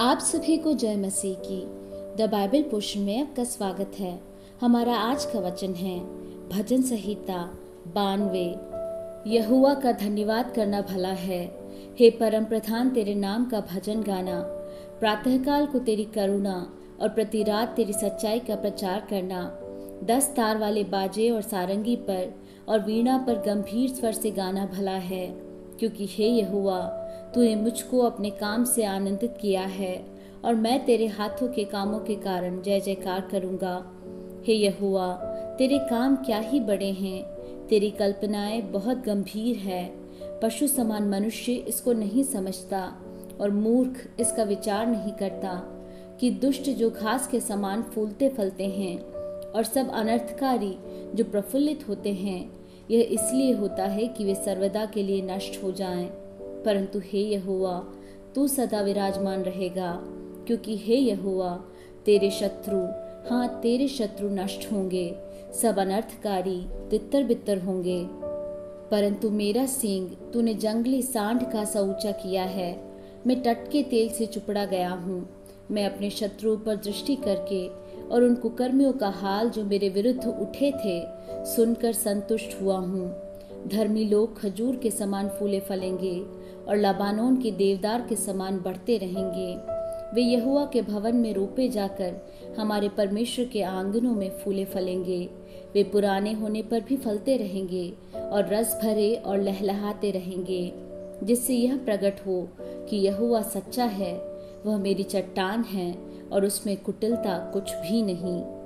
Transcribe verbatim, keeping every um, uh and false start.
आप सभी को जय मसीह की द बाइबल पोर्शन में आपका स्वागत है। हमारा आज का वचन है भजन संहिता बानवे। यहोवा का धन्यवाद करना भला है, हे परम प्रधान तेरे नाम का भजन गाना। प्रातःकाल को तेरी करुणा और प्रति रात तेरी सच्चाई का प्रचार करना। दस तार वाले बाजे और सारंगी पर और वीणा पर गंभीर स्वर से गाना भला है, क्योंकि हे यहोवा तूने मुझको अपने काम से आनंदित किया है और मैं तेरे हाथों के कामों के कारण जय जयकार करूंगा। हे यहोवा तेरे काम क्या ही बड़े हैं, तेरी कल्पनाएं बहुत गंभीर है। पशु समान मनुष्य इसको नहीं समझता और मूर्ख इसका विचार नहीं करता कि दुष्ट जो घास के समान फूलते फलते हैं और सब अनर्थकारी जो प्रफुल्लित होते हैं, यह इसलिए होता है कि वे सर्वदा के लिए नष्ट हो जाएं। परंतु हे यहोवा तू सदा विराजमान रहेगा, क्योंकि हे यहोवा तेरे शत्रु हाँ तेरे शत्रु नष्ट होंगे, सब अनर्थकारी तितर बितर होंगे। परंतु मेरा सींग तूने जंगली सांड का सा ऊंचा किया है। मैं तट के तेल से चुपड़ा गया हूँ। मैं अपने शत्रुओं पर दृष्टि करके और उन कुकर्मियों का हाल जो मेरे विरुद्ध उठे थे सुनकर संतुष्ट हुआ हूँ। धर्मी लोग खजूर के समान फूले फलेंगे और लबानोन के देवदार के समान बढ़ते रहेंगे। वे यहोवा के भवन में रोपे जाकर हमारे परमेश्वर के आंगनों में फूले फलेंगे। वे पुराने होने पर भी फलते रहेंगे और रस भरे और लहलहाते रहेंगे, जिससे यह प्रकट हो कि यहोवा सच्चा है, वह मेरी चट्टान है और उसमें कुटिलता कुछ भी नहीं।